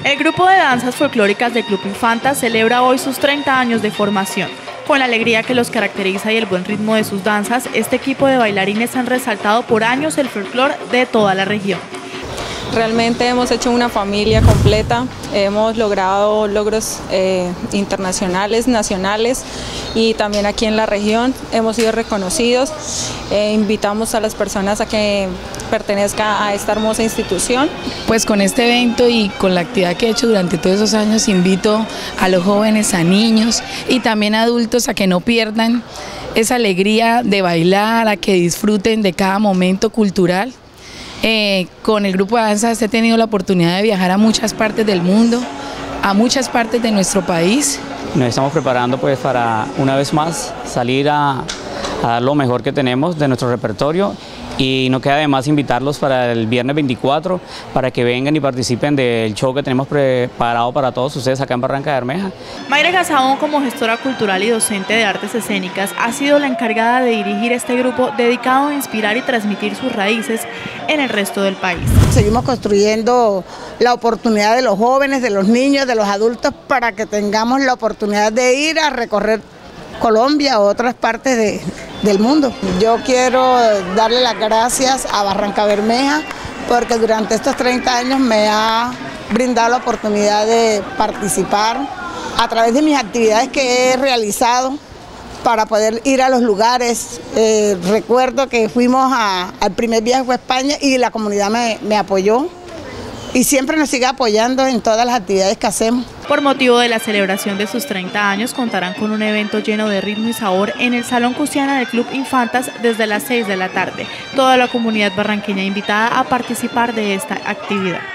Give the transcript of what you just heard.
El grupo de danzas folclóricas del Club Infantas celebra hoy sus 30 años de formación. Con la alegría que los caracteriza y el buen ritmo de sus danzas, este equipo de bailarines han resaltado por años el folclore de toda la región. Realmente hemos hecho una familia completa, hemos logrado logros internacionales, nacionales y también aquí en la región hemos sido reconocidos. Invitamos a las personas a que pertenezcan a esta hermosa institución. Pues con este evento y con la actividad que he hecho durante todos esos años invito a los jóvenes, a niños y también a adultos a que no pierdan esa alegría de bailar, a que disfruten de cada momento cultural. Con el grupo de danzas he tenido la oportunidad de viajar a muchas partes del mundo, a muchas partes de nuestro país. Nos estamos preparando pues para una vez más salir a dar lo mejor que tenemos de nuestro repertorio y no queda de más invitarlos para el viernes 24 para que vengan y participen del show que tenemos preparado para todos ustedes acá en Barranca Bermeja. Mayra Gazabón, como gestora cultural y docente de artes escénicas, ha sido la encargada de dirigir este grupo dedicado a inspirar y transmitir sus raíces en el resto del país. Seguimos construyendo la oportunidad de los jóvenes, de los niños, de los adultos para que tengamos la oportunidad de ir a recorrer Colombia o otras partes del mundo. Yo quiero darle las gracias a Barranca Bermeja porque durante estos 30 años me ha brindado la oportunidad de participar a través de mis actividades que he realizado para poder ir a los lugares. Recuerdo que fuimos al primer viaje a España y la comunidad me apoyó y siempre nos sigue apoyando en todas las actividades que hacemos. Por motivo de la celebración de sus 30 años, contarán con un evento lleno de ritmo y sabor en el Salón Cusiana del Club Infantas desde las 6 de la tarde. Toda la comunidad barranqueña invitada a participar de esta actividad.